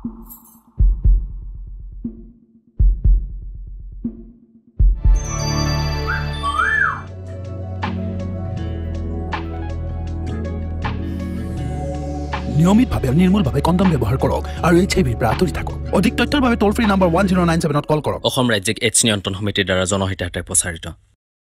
নিয়মিতভাৱে নিৰ্মূলভাৱে কণ্ডম ব্যৱহাৰ কৰক আৰু HIV-ৰ পৰা আঁতৰি থাকক অধিক তথ্যৰ বাবে টোল ফ্ৰী নম্বৰ 1097ত কল কৰক অসম ৰাজ্যিক AIDS নিয়ন্ত্ৰণ সমিতিৰ দ্বাৰা জনহিতাৰ্থে প্ৰচাৰিত